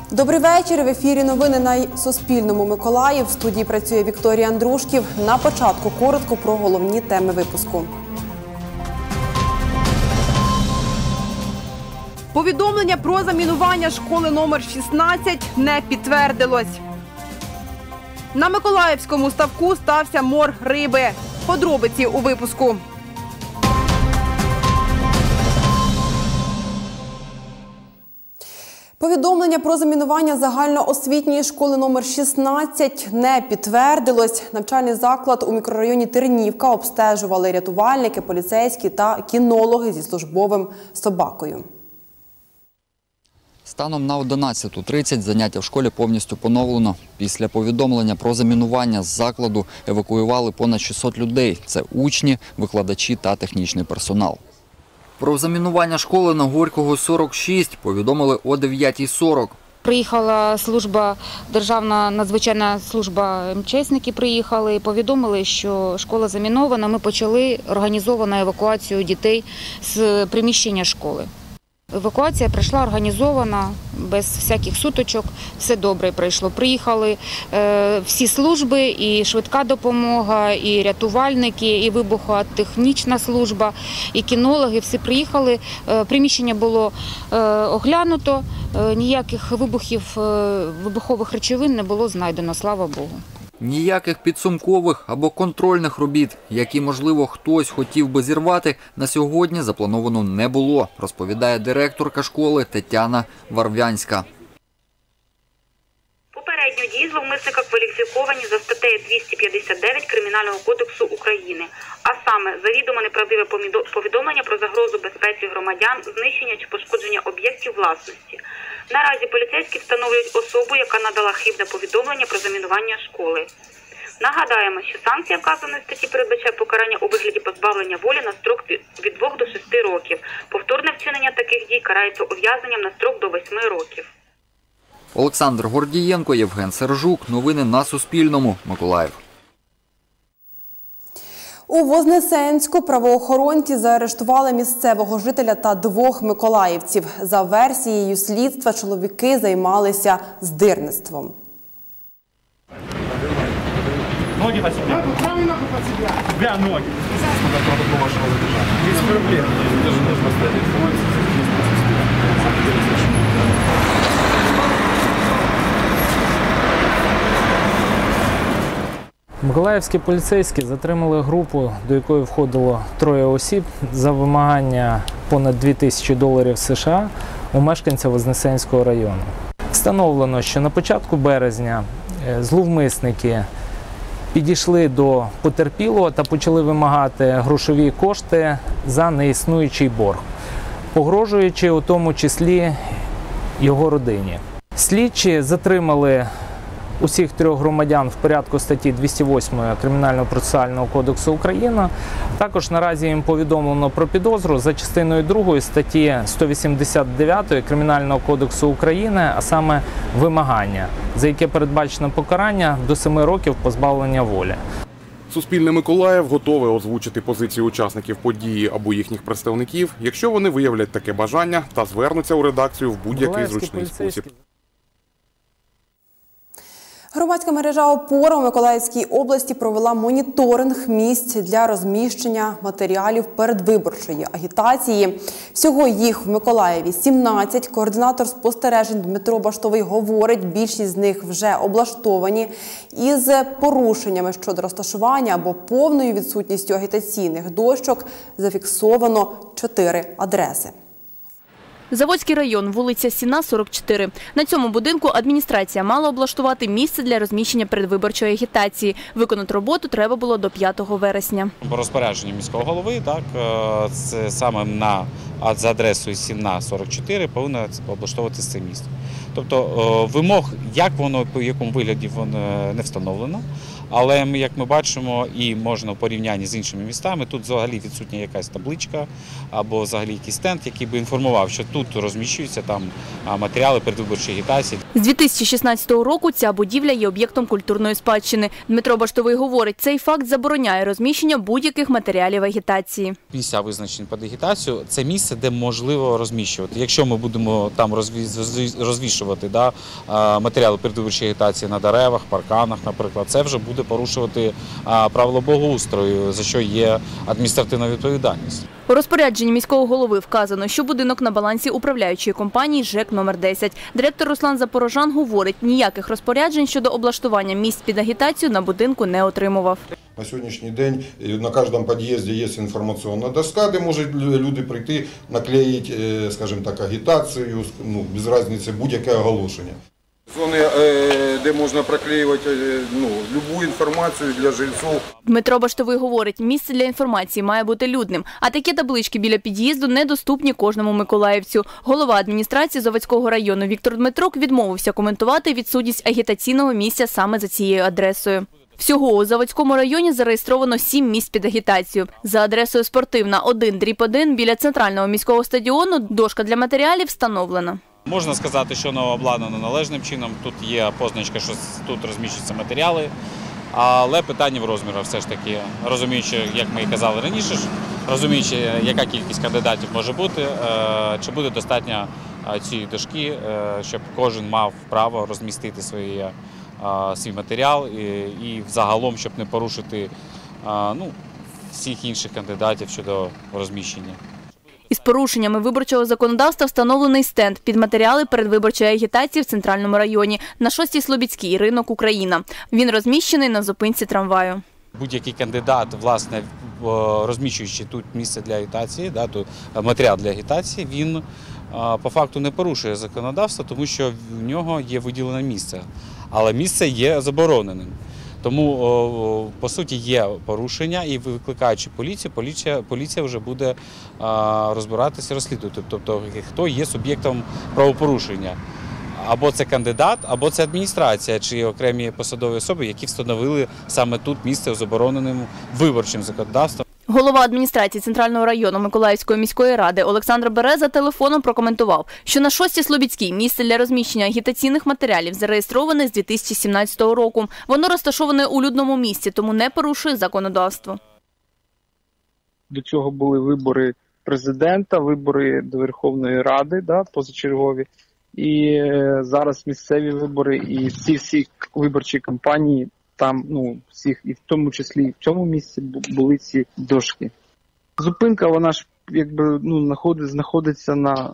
Добрий вечір. В ефірі новини на Суспільному. Миколаїв. В студії працює Вікторія Андрушків. На початку коротко про головні теми випуску. Повідомлення про замінування школи номер 16 не підтвердилось. На Миколаївському ставку стався мор риби. Подробиці у випуску. Повідомлення про замінування загальноосвітньої школи номер 16 не підтвердилось. Навчальний заклад у мікрорайоні Тернівка обстежували рятувальники, поліцейські та кінологи зі службовим собакою. Станом на 11:30 заняття в школі повністю поновлено. Після повідомлення про замінування з закладу евакуювали понад 600 людей. Це учні, викладачі та технічний персонал. Про замінування школи на Горького, 46 повідомили о 9:40. Приїхала служба, Державна надзвичайна служба МЧСники приїхали і повідомили, що школа замінована. Ми почали організовану евакуацію дітей з приміщення школи. Евакуація пройшла організована, без всяких сутичок, все добре пройшло. Приїхали всі служби, і швидка допомога, і рятувальники, і вибухотехнічна служба, і кінологи, всі приїхали. Приміщення було оглянуто, ніяких вибухових речовин не було знайдено, слава Богу. Ніяких підсумкових або контрольних робіт, які, можливо, хтось хотів би зірвати, на сьогодні заплановано не було, розповідає директорка школи Тетяна Варвянська. Попередньо дії зловмисника кваліфіковані за статтею 259 Кримінального кодексу України, а саме завідомо неправдиве повідомлення про загрозу безпеці громадян, знищення чи пошкодження об'єктів власності. Наразі поліцейські встановлюють особу, яка надала хибне повідомлення про замінування школи. Нагадаємо, що санкція вказаної статті передбачає покарання у вигляді позбавлення волі на строк від 2 до 6 років. Повторне вчинення таких дій карається ув'язненням на строк до 8 років. Олександр Гордієнко, Євген Сержук. Новини на Суспільному. Миколаїв. У Вознесенську правоохоронці заарештували місцевого жителя та 2 миколаївців. За версією слідства, чоловіки займалися здирництвом. Ноги на себя. Правильно под себя. Тебя ноги. Без проблем. Миколаївські поліцейські затримали групу, до якої входило 3 осіб за вимагання понад $2000 США у мешканця Вознесенського району. Встановлено, що на початку березня зловмисники підійшли до потерпілого та почали вимагати грошові кошти за неіснуючий борг, погрожуючи у тому числі його родині. Слідчі затримали усіх 3 громадян в порядку статті 208 Кримінального процесуального кодексу України. Також наразі їм повідомлено про підозру за частиною 2 статті 189 Кримінального кодексу України, а саме вимагання, за яке передбачено покарання до 7 років позбавлення волі. Суспільне Миколаїв готове озвучити позиції учасників події або їхніх представників, якщо вони виявлять таке бажання та звернуться у редакцію в будь-який зручний спосіб. Громадська мережа «Опора» у Миколаївській області провела моніторинг місць для розміщення матеріалів передвиборчої агітації. Всього їх в Миколаєві 17. Координатор спостережень Дмитро Баштовий говорить, більшість з них вже облаштовані. Із порушеннями щодо розташування або повною відсутністю агітаційних дощок зафіксовано 4 адреси. Заводський район, вулиця Сіна, 44. На цьому будинку адміністрація мала облаштувати місце для розміщення передвиборчої агітації. Виконати роботу треба було до 5 вересня. По розпорядженню міського голови, це саме за адресою Сіна, 44, повинно облаштовуватися це місце. Тобто вимог, як воно, по якому вигляді воно не встановлено, Але як ми бачимо, і можна в порівнянні з іншими містами, тут взагалі відсутня якась табличка або взагалі якийсь стенд, який би інформував, що тут розміщуються там матеріали передвиборчої агітації. З 2016 року ця будівля є об'єктом культурної спадщини. Дмитро Баштовий говорить, цей факт забороняє розміщення будь-яких матеріалів агітації. Місця, визначені під агітацію, це місце, де можливо розміщувати. Якщо ми будемо там розвішувати матеріали передвиборчої агітації на деревах, парканах, наприклад, це вже буде порушувати правила благоустрою, за що є адміністративна відповідальність. У розпорядженні міського голови вказано, що будинок на балансі управляючої компанії ЖЕК номер 10. Директор Руслан Запорожан говорить, ніяких розпоряджень щодо облаштування місць під агітацію на будинку не отримував. На сьогоднішній день на кожному під'їзді є інформаційна доска, де можуть люди прийти, наклеїти, скажімо так, агітацію, без різниці будь-яке оголошення. Зони, де можна проклеювати будь-яку інформацію для жильців. Дмитро Баштовий говорить, місце для інформації має бути людним, а такі таблички біля під'їзду недоступні кожному миколаївцю. Голова адміністрації Заводського району Віктор Дмитрук відмовився коментувати відсутність агітаційного місця саме за цією адресою. Всього у Заводському районі зареєстровано 7 місць під агітацію. За адресою Спортивна 1/1 біля центрального міського стадіону дошка для матеріалів встановлена. Можна сказати, що воно обладнано належним чином. Тут є позначка, що тут розміщуються матеріали, але питання в розмірах все ж таки. Розуміючи, як ми і казали раніше, розуміючи, яка кількість кандидатів може бути, чи буде достатньо цієї дошки, щоб кожен мав право розмістити свій матеріал і взагалом, щоб не порушити всіх інших кандидатів щодо розміщення. Із порушеннями виборчого законодавства встановлений стенд під матеріали передвиборчої агітації в Центральному районі на 6-й Слобідській, ринок Україна. Він розміщений на зупинці трамваю. Будь-який кандидат, власне, розміщуючи тут місце для агітації, тут матеріал для агітації, він по факту не порушує законодавство, тому що в нього є виділене місце. Але місце є забороненим. Тому, по суті, є порушення і викликаючи поліція вже буде розбиратися, розслідувати, тобто хто є суб'єктом правопорушення. Або це кандидат, або це адміністрація, чи окремі посадові особи, які встановили саме тут місце забороненим виборчим законодавством. Голова адміністрації Центрального району Миколаївської міської ради Олександр Береза телефоном прокоментував, що на 6-й Слобідській місце для розміщення агітаційних матеріалів зареєстроване з 2017 року. Воно розташоване у людному місці, тому не порушує законодавство. До цього були вибори президента, вибори до Верховної Ради, позачергові. І зараз місцеві вибори і всі виборчі кампанії, там, всіх, і в тому числі і в цьому місці були ці дошки. Зупинка, вона ж, знаходиться на,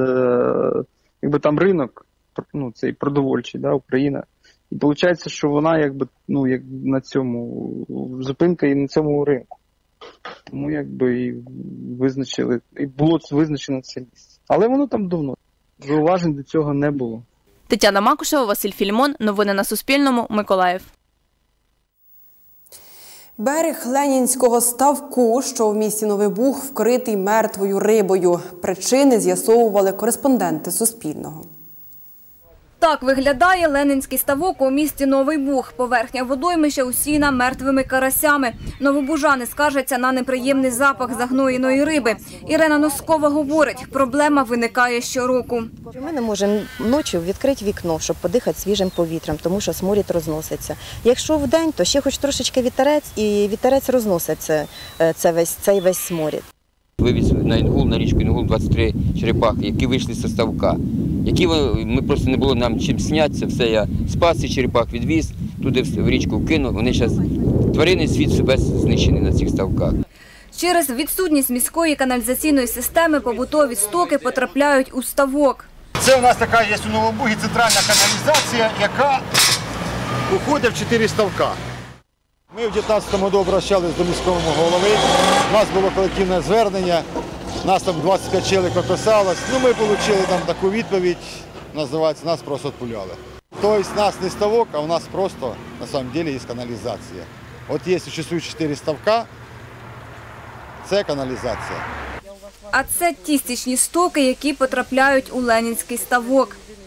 там ринок, цей продовольчий, Україна. І виходить, що вона, як на цьому, зупинка і на цьому ринку. Тому, і визначили, і було визначено це місце. Але воно там давно. Зауважень до цього не було. Тетяна Макушева, Василь Філімон. Новини на Суспільному. Миколаїв. Берег Ленінського ставку, що в місті Новий Буг, вкритий мертвою рибою. Причини з'ясовували кореспонденти Суспільного. Так виглядає Ленінський ставок у місті Новий Буг. Поверхня водоймища усіяна мертвими карасями. Новобужани скаржаться на неприємний запах загноєної риби. Ірина Носкова говорить, проблема виникає щороку. Ми не можемо ночі відкрити вікно, щоб подихати свіжим повітрям, тому що сморід розноситься. Якщо вдень, то ще хоч трошечки вітерець, і вітерець розносить цей весь сморід. Вивіз на Інгул, на річку Інгул 23 черепахи, які вийшли зі ставка. Ми просто не було нам чим зняти, це все я спас цих черепах, відвіз, туди в річку вкинув. Вони зараз, тваринний світ себе знищений на цих ставках. Через відсутність міської каналізаційної системи побутові стоки потрапляють у ставок. Це у нас така є у Новобугі центральна каналізація, яка уходить в 4 ставка. Ми в 2019 році обращалися до міського голови, у нас було колективне звернення, нас там 25 чоловік описалось, ми отримали там таку відповідь, називається, нас просто відпуляли. Тобто у нас не ставок, а у нас просто, на самом деле, є каналізація. От є существують 4 ставка, це каналізація. А це ті стічні стоки, які потрапляють у Ленінський ставок.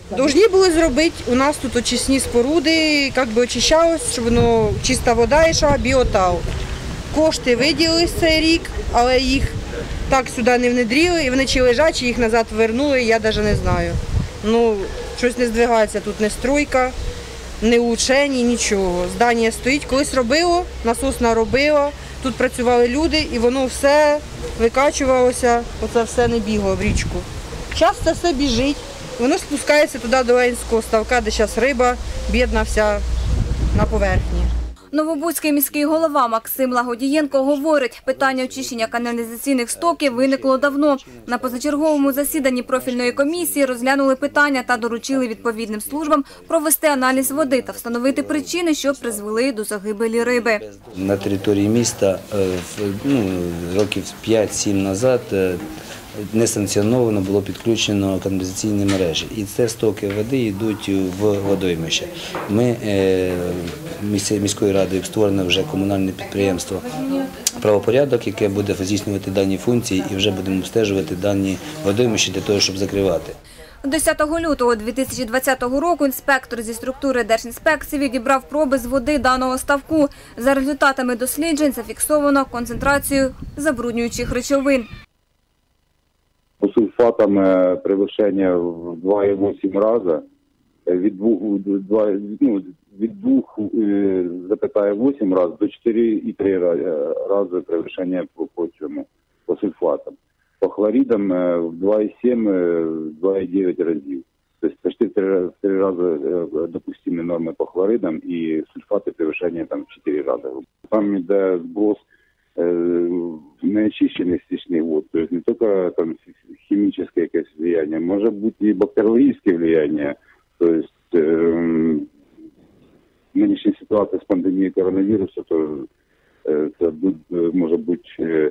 Должні були зробити у нас тут очисні споруди, як би очищалось, щоб воно чиста вода йшла, біотал. Кошти виділили цей рік, але їх так сюди не внедрили, і вони чи лежать, чи їх назад повернули, я навіть не знаю. Ну, щось не здвигається, тут не стройка, не улучшення, нічого. Здання стоїть, колись робило, насосна робила, тут працювали люди, і воно все викачувалося, оце все не бігло в річку. Зараз це все біжить, воно спускається туди до Ленінського ставка, де зараз риба, бідна вся на поверхні. Новобузький міський голова Максим Лагодієнко говорить, питання очищення каналізаційних стоків виникло давно. На позачерговому засіданні профільної комісії розглянули питання та доручили відповідним службам провести аналіз води та встановити причини, що призвели до загибелі риби. На території міста років 5-7 назад несанкціоновано було підключено каналізаційні мережі. І це стоки води йдуть в водоймище. Ми міською радою створено вже комунальне підприємство «Правопорядок», яке буде здійснювати дані функції і вже будемо обстежувати дані водоймища для того, щоб закривати. 10 лютого 2020 року інспектор зі структури Держінспекції відібрав проби з води даного ставку. За результатами досліджень зафіксовано концентрацію забруднюючих речовин. По сульфатам перевищення в 2,8 рази, від 2,8 разів до 4,3 рази перевищення по сульфатам. По хлоридам в 2,7-2,9 разів. Тобто почти в 3 рази допустимі норми по хлоридам і сульфати перевищення в 4 рази. Там йде зброс неочищених стічних вод, тобто не тільки хімічне якесь влияние, може бути і бактеріологічне влияние. Тобто в нинішній ситуації з пандемією коронавірусу, то це може бути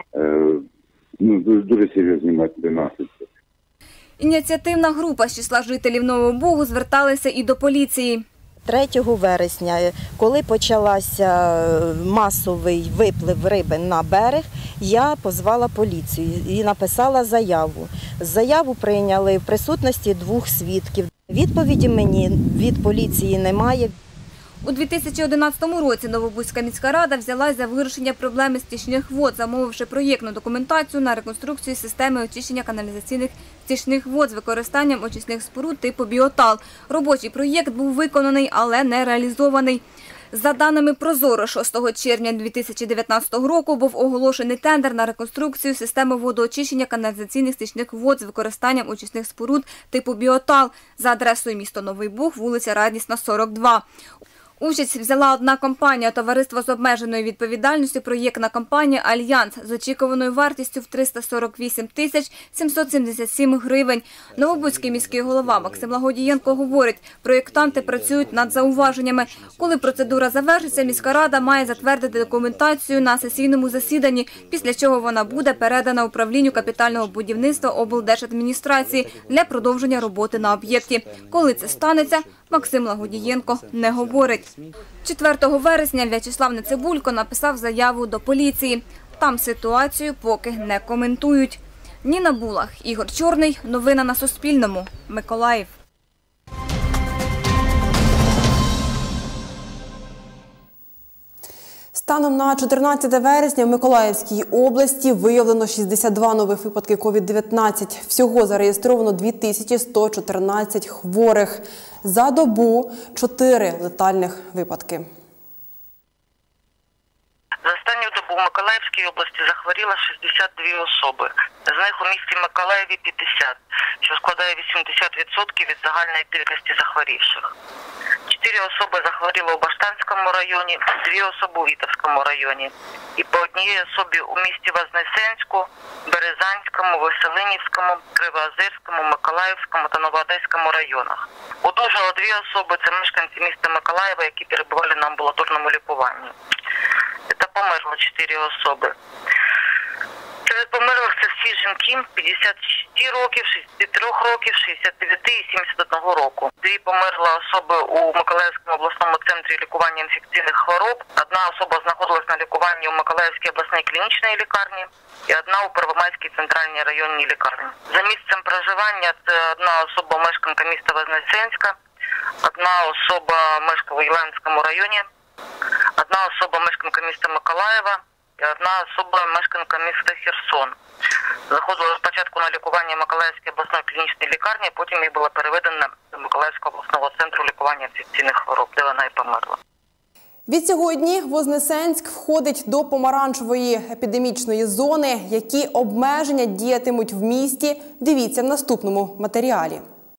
дуже серйозні наслідки. Ініціативна група з числа жителів Нового Бугу зверталися і до поліції. 3 вересня, коли почався масовий виплив риби на берег, я позвала поліцію і написала заяву. Заяву прийняли в присутності 2 свідків. Відповіді мені від поліції немає. У 2011 році Новобузька міська рада взялась за вирішення проблеми стічних вод, замовивши проєктну документацію на реконструкцію системи очищення каналізаційних стічних вод з використанням очисних споруд типу біотал. Робочий проєкт був виконаний, але не реалізований. За даними Прозоро, 6 червня 2019 року був оголошений тендер на реконструкцію системи водоочищення каналізаційних стічних вод з використанням очисних споруд типу біотал за адресою місто Новий Буг, вулиця Радісна, 42. Участь взяла одна компанія – товариство з обмеженою відповідальністю проєктна компанія «Альянс» з очікуваною вартістю в 348 тисяч 777 гривень. Новобузький міський голова Максим Лагодієнко говорить, проєктанти працюють над зауваженнями. Коли процедура завершиться, міська рада має затвердити документацію на сесійному засіданні, після чого вона буде передана управлінню капітального будівництва облдержадміністрації для продовження роботи на об'єкті. Коли це станеться, Максим Лагодієнко не говорить. 4 вересня В'ячеслав Нецибулько написав заяву до поліції. Там ситуацію поки не коментують. Ніна Булах, Ігор Чорний. Новини на Суспільному. Миколаїв. Станом на 14 вересня в Миколаївській області виявлено 62 нових випадки COVID-19. Всього зареєстровано 2114 хворих. За добу 4 летальних випадки. За останню добу в Миколаївській області захворіло 62 особи. З них у місті Миколаєві 50, що складає 80% від загальної кількості захворівших. 4 особи захворіли у Баштанському районі, 2 особи у Вітовському районі. І по одній особі у місті Вознесенську, Березанському, Веселинівському, Кривоозерському, Миколаївському та Новоодеському районах. Одужало 2 особи – це мешканці міста Миколаєва, які перебували на амбулаторному лікуванні. Та померло 4 особи. Серед померлих це всі жінки, 56 років, 63 років, 69 і 71 року. 2 померли особи у Миколаївському обласному центрі лікування інфекційних хвороб. 1 особа знаходилась на лікуванні у Миколаївській обласній клінічній лікарні і 1 у Первомайській центральній районній лікарні. За місцем проживання це 1 особа мешканка міста Вознесенська, 1 особа мешкає у Єленському районі, 1 особа мешканка міста Миколаєва і 1 особа мешканка міста Херсон. Заходила спочатку на лікування Миколаївської обласної клінічної лікарні, потім їх було переведено до Миколаївського обласного центру лікування інфекційних хвороб, де вона і померла. Відсьогодні Вознесенськ входить до помаранчевої епідемічної зони. Які обмеження діятимуть в місті, дивіться в наступному матеріалі.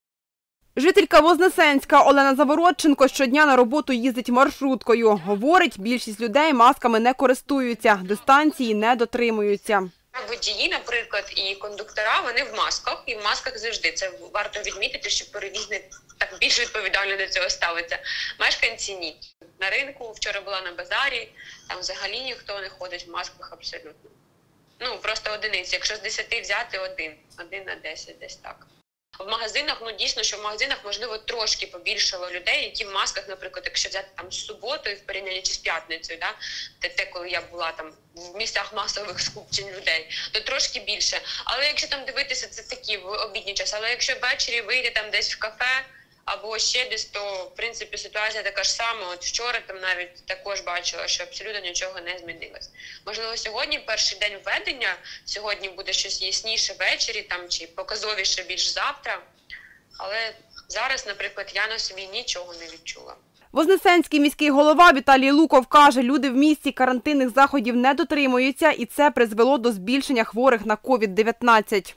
Жителька Вознесенська Олена Завородченко щодня на роботу їздить маршруткою. Говорить, більшість людей масками не користуються, дистанції не дотримуються. Водії, наприклад, і кондуктора, вони в масках, і в масках завжди. Це варто відмітити, що перевізник так більш відповідально до цього ставиться. Мешканці ні. На ринку, вчора була на базарі, там взагалі ніхто не ходить в масках абсолютно. Ну, просто одиниці. Якщо з 10 взяти, один на 10, десь так. В магазинах, ну дійсно, що в магазинах, можливо, трошки побільшало людей, які в масках, наприклад, якщо взяти там з суботою в порівнянні чи з п'ятницею, да, те, коли я була там в місцях масових скупчень людей, то трошки більше. Але якщо там дивитися, це такі в обідній час. Але якщо ввечері вийти там десь в кафе або ще десь, то, в принципі, ситуація така ж сама. От вчора там навіть також бачила, що абсолютно нічого не змінилось. Можливо, сьогодні перший день введення, сьогодні буде щось ясніше ввечері там, чи показовіше більш завтра. Але зараз, наприклад, я на собі нічого не відчула. Вознесенський міський голова Віталій Луков каже, люди в місті карантинних заходів не дотримуються і це призвело до збільшення хворих на COVID-19.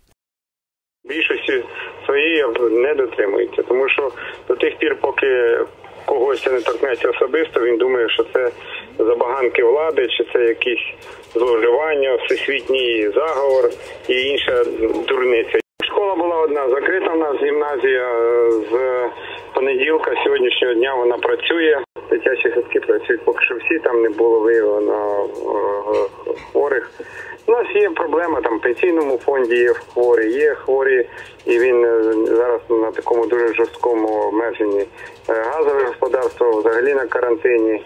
Більшості своєї не дотримується, тому що до тих пір, поки когось це не торкнеться особисто, він думає, що це забаганки влади, чи це якісь зловживання, всесвітній заговор і інша дурниця. Школа була одна закрита, в нас гімназія з понеділка, сьогоднішнього дня вона працює. Дитячі садки працюють поки що всі, там не було виявлено хворих. У нас є проблема, там в пенсійному фонді є хворі, і він зараз на такому дуже жорсткому обмеженні. Газове господарство взагалі на карантині,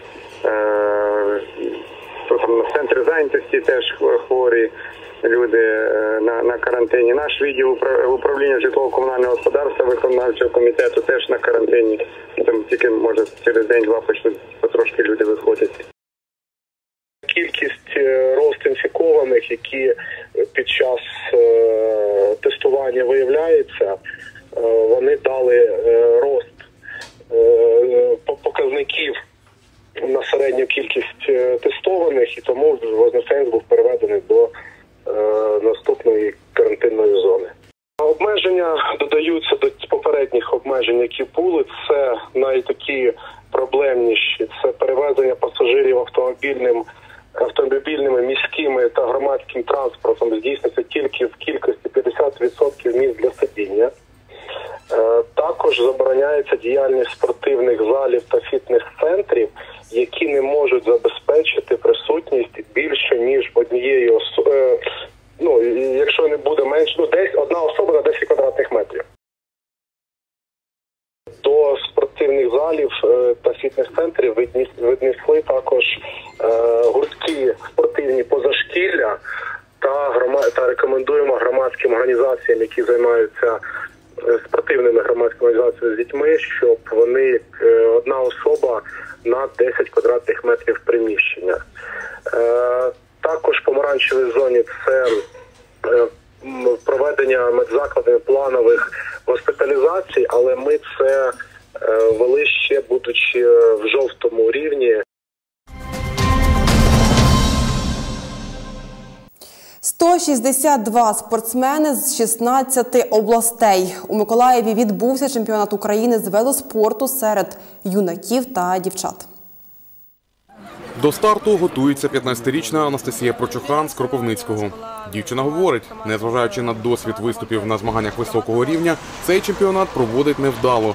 там на центрі зайнятості теж хворі люди на карантині. Наш відділ управління житлово-комунального господарства виконавчого комітету теж на карантині. Там тільки, може, через день-два почнуть потрошки люди виходити. Кількість розінфікованих, які під час тестування виявляються, вони дали рост показників на середню кількість тестованих, і тому Вознесенськ був переведений до наступної карантинної зони. Обмеження додаються до попередніх обмежень, які були. Це найтакі проблемніші. Це перевезення пасажирів автомобільними, міськими та громадським транспортом здійснюється тільки в кількості 50% місць для сидіння. Також забороняється діяльність спортивних залів та фітнес-центрів, які не можуть забезпечити присутність більше, ніж однієї особи, якщо не буде менше, десь одна особа на 10 квадратних метрів. До спортивних залів та фітнес-центрів віднесли також гуртки спортивні позашкілля та рекомендуємо громадським організаціям, які займаються спортивними громадськими організаціями з дітьми, щоб вони одна особа на 10 квадратних метрів приміщення. Також в помаранчевій зоні це проведення медзакладами планових госпіталізацій, але ми це вели ще будучи в жовтому рівні. 162 спортсмени з 16 областей. У Миколаєві відбувся чемпіонат України з велоспорту серед юнаків та дівчат. До старту готується 15-річна Анастасія Прочухан з Кропивницького. Дівчина говорить, незважаючи на досвід виступів на змаганнях високого рівня, цей чемпіонат проводить невдало.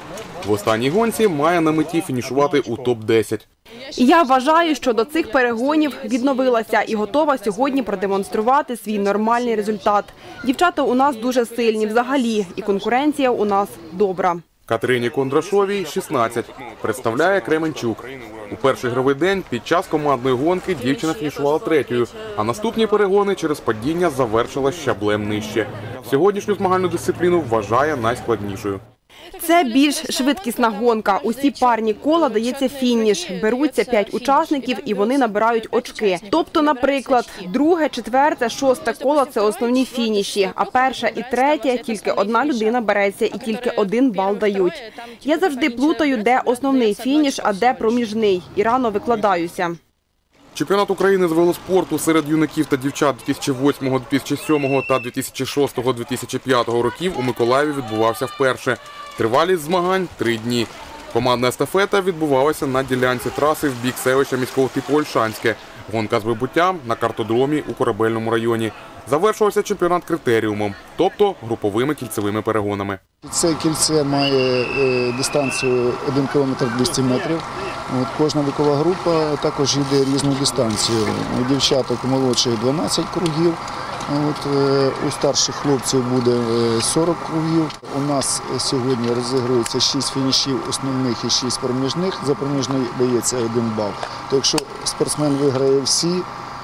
В останній гонці має на меті фінішувати у топ-10. Я вважаю, що до цих перегонів відновилася і готова сьогодні продемонструвати свій нормальний результат. Дівчата у нас дуже сильні взагалі, і конкуренція у нас добра. Катерині Кондрашовій 16. Представляє Кременчук. У перший ігровий день під час командної гонки дівчина фінішувала 3-ю, а наступні перегони через падіння завершила щаблем нижче. Сьогоднішню змагальну дисципліну вважає найскладнішою. Це більш швидкісна гонка. Усі парні кола дається фініш. Беруться 5 учасників і вони набирають очки. Тобто, наприклад, друге, четверте, шосте кола – це основні фініші, а перша і третя – тільки одна людина береться і тільки 1 бал дають. Я завжди плутаю, де основний фініш, а де проміжний, і рано викладаюся. Чемпіонат України з велоспорту серед юнаків та дівчат 2008, 2007 та 2006-2005 років у Миколаєві відбувався вперше. Тривалість змагань – 3 дні. Командна естафета відбувалася на ділянці траси в бік селища міського типу Ольшанське. Гонка з вибуттям на картодромі у Корабельному районі. Завершувався чемпіонат критеріумом, тобто груповими кільцевими перегонами. Це кільце має дистанцію 1 км 200 метрів. Кожна вікова група також йде різну дистанцію. У дівчаток молодших 12 кругів, у старших хлопців буде 40 кругів. У нас сьогодні розігрується 6 фінішів основних і 6 проміжних. За проміжний дається 1 бал. То якщо спортсмен виграє всі,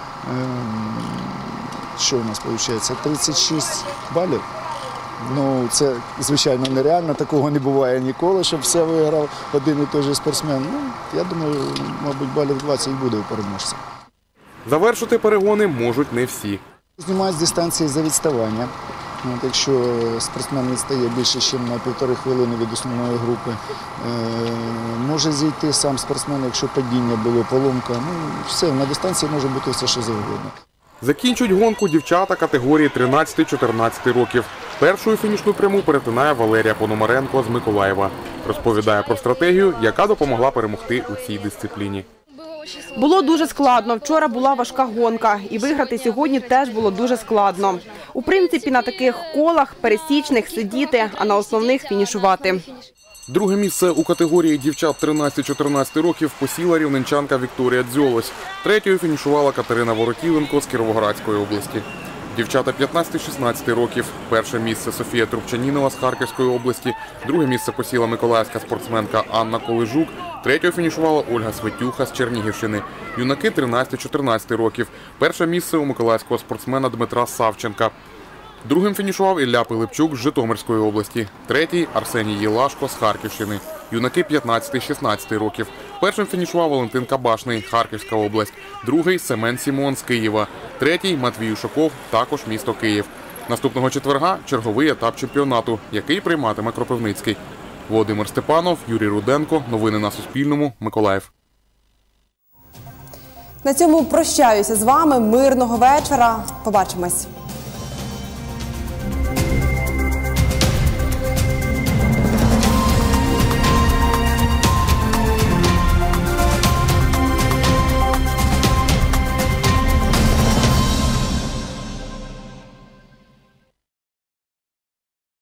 що у нас виходить? 36 балів. Ну, це, звичайно, нереально, такого не буває ніколи, щоб все виграв один і той же спортсмен. Ну, я думаю, мабуть, балів 20 буде у переможця. Завершити перегони можуть не всі. Знімають з дистанції за відставання. Якщо спортсмен відстає більше, ніж на 1,5 хвилини від основної групи, може зійти сам спортсмен, якщо падіння було, поломка. Ну, все, на дистанції може бути все, що завгодно. Закінчують гонку дівчата категорії 13-14 років. Першою фінішну пряму перетинає Валерія Пономаренко з Миколаєва. Розповідає про стратегію, яка допомогла перемогти у цій дисципліні. Було дуже складно. Вчора була важка гонка. І виграти сьогодні теж було дуже складно. У принципі, на таких колах пересічних сидіти, а на основних фінішувати. Друге місце у категорії дівчат 13-14 років посіла рівненчанка Вікторія Дзьолось. Третьою фінішувала Катерина Воротіленко з Кіровоградської області. Дівчата 15-16 років. Перше місце Софія Трубчанінова з Харківської області. Друге місце посіла миколаївська спортсменка Анна Колижук. Третьою фінішувала Ольга Светюха з Чернігівщини. Юнаки 13-14 років. Перше місце у миколаївського спортсмена Дмитра Савченка. Другим фінішував Ілля Пилипчук з Житомирської області. Третій – Арсеній Єлашко з Харківщини. Юнаки 15-16 років. Першим фінішував Валентин Кабашний, Харківська область. Другий – Семен Сімон з Києва. Третій – Матвій Ушаков, також місто Київ. Наступного четверга – черговий етап чемпіонату, який прийматиме Кропивницький. Володимир Степанов, Юрій Руденко. Новини на Суспільному. Миколаїв. На цьому прощаюся з вами. Мирного вечора. Побачимось.